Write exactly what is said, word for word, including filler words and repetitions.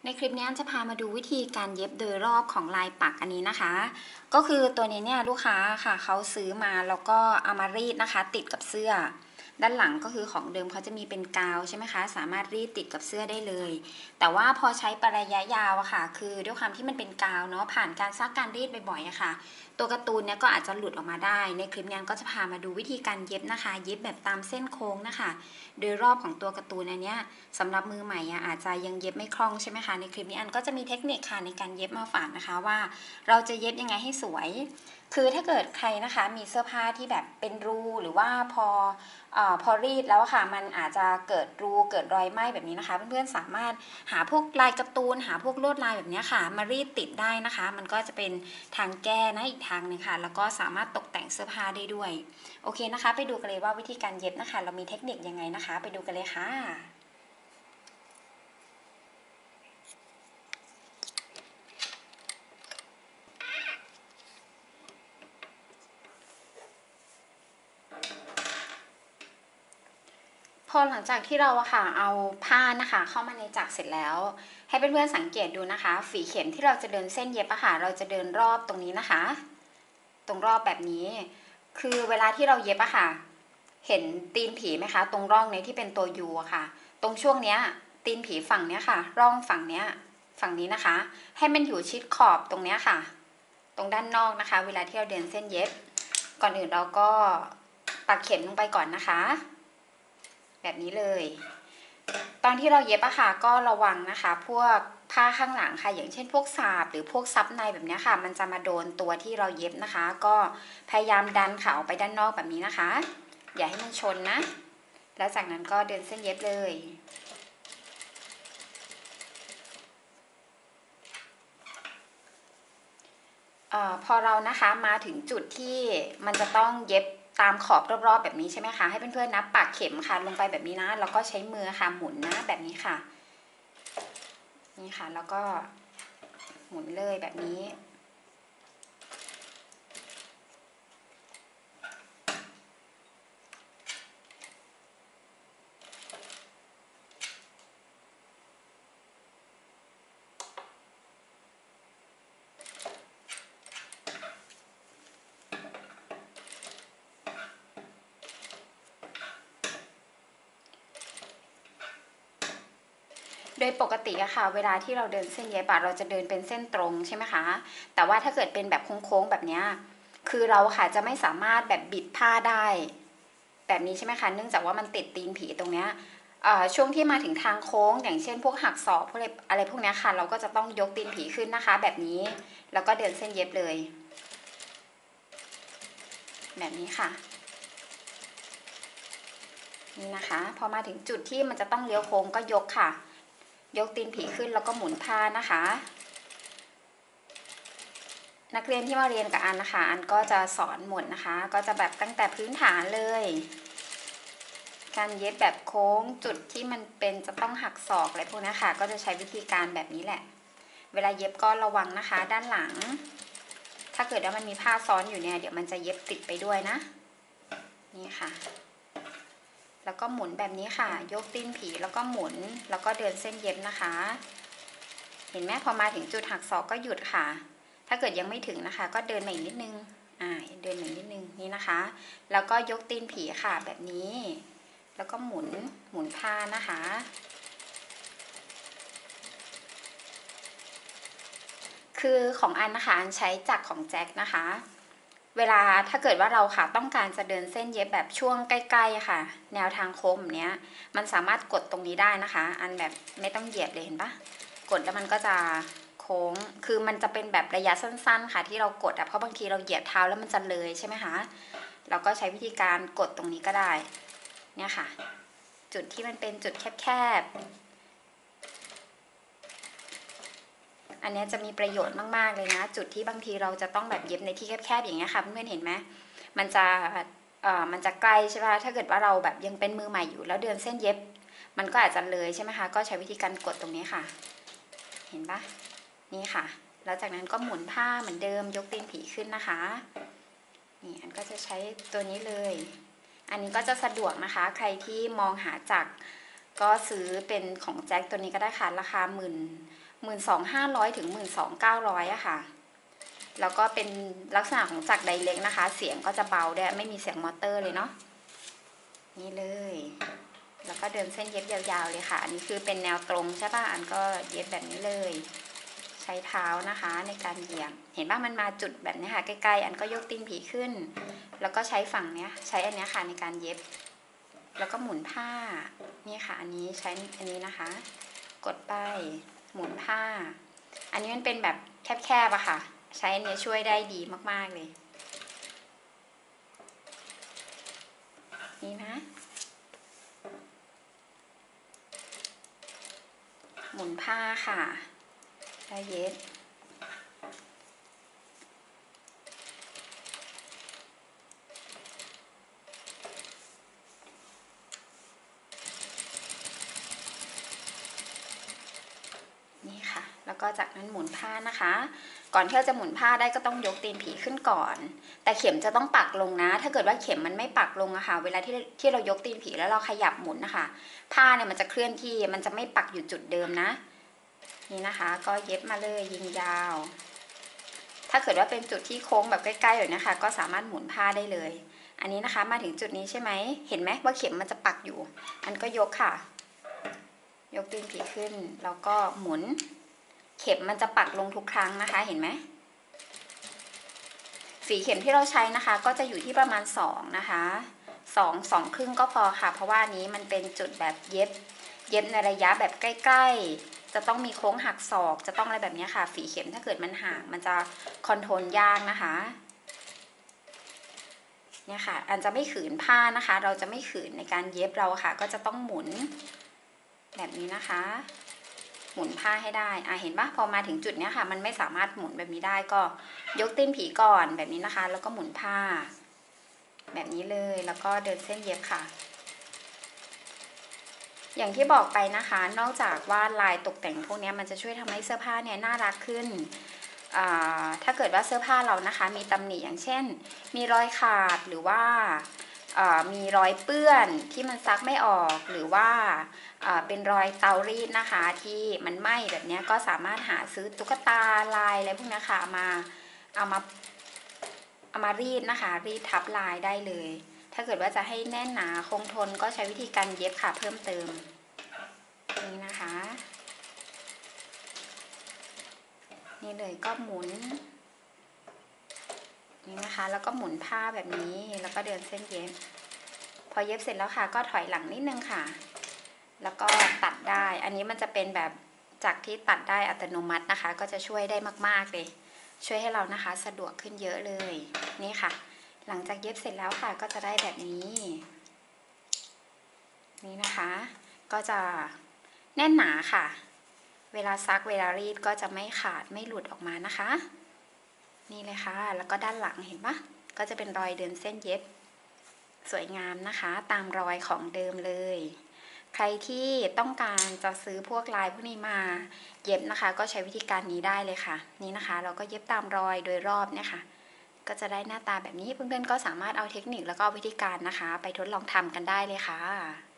ในคลิปนี้จะพามาดูวิธีการเย็บโดยรอบของลายปักอันนี้นะคะก็คือตัวนี้เนี่ยลูกค้าค่ะเขาซื้อมาแล้วก็เอามารีดนะคะติดกับเสื้อด้านหลังก็คือของเดิมเขาจะมีเป็นกาวใช่ไหมคะสามารถรีดติดกับเสื้อได้เลยแต่ว่าพอใช้ประยะยาวอะค่ะคือด้วยความที่มันเป็นกาวเนาะผ่านการซักการรีดบ่อยๆอะค่ะตัวการ์ตูนเนี่ยก็อาจจะหลุดออกมาได้ในคลิปนี้ก็จะพามาดูวิธีการเย็บนะคะเย็บแบบตามเส้นโค้งนะคะโดยรอบของตัวการ์ตูนอันเนี้ยสำหรับมือใหม่อะอาจจะยังเย็บไม่คล่องใช่ไหมคะในคลิปนี้อันก็จะมีเทคนิคค่ะในการเย็บมาฝากนะคะว่าเราจะเย็บยังไงให้สวยคือถ้าเกิดใครนะคะมีเสื้อผ้าที่แบบเป็นรูหรือว่าพอเอ่อพอรีดแล้วค่ะมันอาจจะเกิดรูเกิดรอยไหม้แบบนี้นะคะเพื่อนๆสามารถหาพวกลายการ์ตูนหาพวกลวดลายแบบนี้ค่ะมารีดติดได้นะคะมันก็จะเป็นทางแก้นะอีกทางนึงค่ะแล้วก็สามารถตกแต่งเสื้อผ้าได้ด้วยโอเคนะคะไปดูกันเลยว่าวิธีการเย็บนะคะเรามีเทคนิคยังไงนะคะไปดูกันเลยค่ะพอหลังจากที่เราอะค่ะเอาผ้านะคะเข้ามาในจักรเสร็จแล้วให้เพื่อนๆสังเกตดูนะคะฝีเข็มที่เราจะเดินเส้นเย็บอะค่ะเราจะเดินรอบตรงนี้นะคะตรงรอบแบบนี้คือเวลาที่เราเย็บอะค่ะเห็นตีนผีไหมคะตรงร่องนี้ที่เป็นตัวยูอะค่ะตรงช่วงเนี้ยตีนผีฝั่งเนี้ยค่ะร่องฝั่งเนี้ยฝั่งนี้นะคะให้มันอยู่ชิดขอบตรงเนี้ยค่ะตรงด้านนอกนะคะเวลาที่เราเดินเส้นเย็บก่อนอื่นเราก็ปักเข็มลงไปก่อนนะคะแบบนี้เลยตอนที่เราเย็บอะค่ะก็ระวังนะคะพวกผ้าข้างหลังค่ะอย่างเช่นพวกสาบหรือพวกซับในแบบนี้ค่ะมันจะมาโดนตัวที่เราเย็บนะคะก็พยายามดันขาออกไปด้านนอกแบบนี้นะคะอย่าให้มันชนนะแล้วจากนั้นก็เดินเส้นเย็บเลยเอ่อพอเรานะคะมาถึงจุดที่มันจะต้องเย็บตามขอบรอบๆแบบนี้ใช่ไหมคะให้เพื่อนๆนับปักเข็มค่ะลงไปแบบนี้นะแล้วก็ใช้มือค่ะหมุนนะแบบนี้ค่ะนี่ค่ะแล้วก็หมุนเลยแบบนี้โดยปกติอะค่ะเวลาที่เราเดินเส้นเย็บเราจะเดินเป็นเส้นตรงใช่ไหมคะแต่ว่าถ้าเกิดเป็นแบบโค้งๆแบบนี้คือเราค่ะจะไม่สามารถแบบบิดผ้าได้แบบนี้ใช่ไหมคะเนื่องจากว่ามันติดตีนผีตรงเนี้ยช่วงที่มาถึงทางโค้งอย่างเช่นพวกหักศอกพวกอะไรอะไรพวกนี้ค่ะเราก็จะต้องยกตีนผีขึ้นนะคะแบบนี้แล้วก็เดินเส้นเย็บเลยแบบนี้ค่ะนี่นะคะพอมาถึงจุดที่มันจะต้องเลี้ยวโค้งก็ยกค่ะยกตีนผีขึ้นแล้วก็หมุนผ้านะคะนักเรียนที่มาเรียนกับอันนะคะอันก็จะสอนหมดนะคะก็จะแบบตั้งแต่พื้นฐานเลยการเย็บแบบโค้งจุดที่มันเป็นจะต้องหักศอกอะไรพวกนี้ค่ะก็จะใช้วิธีการแบบนี้แหละเวลาเย็บก็ระวังนะคะด้านหลังถ้าเกิดว่ามันมีผ้าซ้อนอยู่เนี่ยเดี๋ยวมันจะเย็บติดไปด้วยนะนี่ค่ะแล้วก็หมุนแบบนี้ค่ะยกตีนผีแล้วก็หมุนแล้วก็เดินเส้นเย็บนะคะเห็นไหมพอมาถึงจุดหักศอกก็หยุดค่ะถ้าเกิดยังไม่ถึงนะคะก็เดินมาอีกนิดนึงอ่าเดินมาอีกนิดนึงนี่นะคะแล้วก็ยกตีนผีค่ะแบบนี้แล้วก็หมุนหมุนผ้านะคะคือของอันนะคะอันใช้จักรของแจ็คนะคะเวลาถ้าเกิดว่าเราค่ะต้องการจะเดินเส้นเย็บแบบช่วงใกล้ๆค่ะแนวทางโค้งแบบนี้มันสามารถกดตรงนี้ได้นะคะอันแบบไม่ต้องเหยียบเลยเห็นปะกดแล้วมันก็จะโค้งคือมันจะเป็นแบบระยะสั้นๆค่ะที่เรากดอะเพราะบางทีเราเหยียบเท้าแล้วมันจะเลยใช่ไหมคะเราก็ใช้วิธีการกดตรงนี้ก็ได้เนี่ยค่ะจุดที่มันเป็นจุดแคบๆอันนี้จะมีประโยชน์มากๆเลยนะจุดที่บางทีเราจะต้องแบบเย็บในที่แคบๆอย่างเงี้ยค่ะเพื่อนๆเห็นไหมมันจะเอ่อมันจะใกล้ใช่ไหมถ้าเกิดว่าเราแบบยังเป็นมือใหม่อยู่แล้วเดินเส้นเย็บมันก็อาจจะเลยใช่ไหมคะก็ใช้วิธีการกดตรงนี้ค่ะเห็นปะนี่ค่ะแล้วจากนั้นก็หมุนผ้าเหมือนเดิมยกตีนผีขึ้นนะคะนี่อันก็จะใช้ตัวนี้เลยอันนี้ก็จะสะดวกนะคะใครที่มองหาจักรก็ซื้อเป็นของแจ็คตัวนี้ก็ได้ค่ะราคาหมื่นหมื่นสองห้าร้อยถึงหมื่นสองเก้าร้อยอะค่ะแล้วก็เป็นลักษณะของจักรไดเล็กนะคะ เสียงก็จะเบาด้วยไม่มีเสียงมอเตอร์เลยเนาะนี่เลยแล้วก็เดินเส้นเย็บยาวๆเลยค่ะอันนี้คือเป็นแนวตรงใช่ป่ะอันก็เย็บแบบนี้เลยใช้เท้านะคะในการเหยียบเห็นป่ะมันมาจุดแบบนี้ค่ะใกล้ๆอันก็ยกตีนผีขึ้นแล้วก็ใช้ฝั่งเนี้ยใช้อันนี้ค่ะในการเย็บแล้วก็หมุนผ้านี่ค่ะอันนี้ใช้อันนี้นะคะกดไปหมุนผ้าอันนี้มันเป็นแบบแคบๆอะค่ะใช้อันนี้ช่วยได้ดีมากๆเลยนี่นะหมุนผ้าค่ะแล้วเย็บนี่ค่ะแล้วก็จากนั้นหมุนผ้านะคะก่อนที่เราจะหมุนผ้าได้ก็ต้องยกตีนผีขึ้นก่อนแต่เข็มจะต้องปักลงนะถ้าเกิดว่าเข็มมันไม่ปักลงอะค่ะเวลาที่ที่เรายกตีนผีแล้วเราขยับหมุนนะคะผ้าเนี่ยมันจะเคลื่อนที่มันจะไม่ปักอยู่จุดเดิมนะนี่นะคะก็เย็บมาเลยยิงยาวถ้าเกิดว่าเป็นจุดที่โค้งแบบใกล้ๆแบบนี้ค่ะก็สามารถหมุนผ้าได้เลยอันนี้นะคะมาถึงจุดนี้ใช่ไหมเห็นไหมว่าเข็มมันจะปักอยู่อันก็ยกค่ะยกตีนผีขึ้นแล้วก็หมุนเข็มมันจะปักลงทุกครั้งนะคะเห็นไหมฝีเข็มที่เราใช้นะคะก็จะอยู่ที่ประมาณสองนะคะสองสองครึ่งก็พอค่ะเพราะว่านี้มันเป็นจุดแบบเย็บเย็บในระยะแบบใกล้ๆจะต้องมีโค้งหักศอกจะต้องอะไรแบบนี้ค่ะฝีเข็มถ้าเกิดมันห่างมันจะคอนโทรลยากนะคะเนี่ยค่ะอันจะไม่ขืนผ้านะคะเราจะไม่ขืนในการเย็บเราค่ะก็จะต้องหมุนแบบนี้นะคะหมุนผ้าให้ได้อ่ะเห็นปะพอมาถึงจุดนี้ค่ะมันไม่สามารถหมุนแบบนี้ได้ก็ยกตีนผีก่อนแบบนี้นะคะแล้วก็หมุนผ้าแบบนี้เลยแล้วก็เดินเส้นเย็บค่ะอย่างที่บอกไปนะคะนอกจากว่าลายตกแต่งพวกนี้มันจะช่วยทำให้เสื้อผ้าเนี่ยน่ารักขึ้นถ้าเกิดว่าเสื้อผ้าเรานะคะมีตำหนิอย่างเช่นมีรอยขาดหรือว่ามีรอยเปื้อนที่มันซักไม่ออกหรือว่าเป็นรอยเตารีดนะคะที่มันไหม้แบบนี้ก็สามารถหาซื้อตุ๊กตาลายอะไรพวกนี้ค่ะมาเอามาเอามารีดนะคะรีดทับลายได้เลยถ้าเกิดว่าจะให้แน่นหนาคงทนก็ใช้วิธีการเย็บค่ะเพิ่มเติมนี่นะคะนี่เลยก็หมุนนี่นะคะแล้วก็หมุนผ้าแบบนี้แล้วก็เดินเส้นเย็บพอเย็บเสร็จแล้วค่ะก็ถอยหลังนิดนึงค่ะแล้วก็ตัดได้อันนี้มันจะเป็นแบบจากที่ตัดได้อัตโนมัตินะคะก็จะช่วยได้มากๆเลยช่วยให้เรานะคะสะดวกขึ้นเยอะเลยนี่ค่ะหลังจากเย็บเสร็จแล้วค่ะก็จะได้แบบนี้นี่นะคะก็จะแน่นหนาค่ะเวลาซักเวลารีดก็จะไม่ขาดไม่หลุดออกมานะคะนี่เลยค่ะแล้วก็ด้านหลังเห็นปะก็จะเป็นรอยเดินเส้นเย็บสวยงามนะคะตามรอยของเดิมเลยใครที่ต้องการจะซื้อพวกลายพวกนี้มาเย็บนะคะก็ใช้วิธีการนี้ได้เลยค่ะนี่นะคะเราก็เย็บตามรอยโดยรอบเนี่ยค่ะก็จะได้หน้าตาแบบนี้เพื่อนๆก็สามารถเอาเทคนิคแล้วก็วิธีการนะคะไปทดลองทำกันได้เลยค่ะ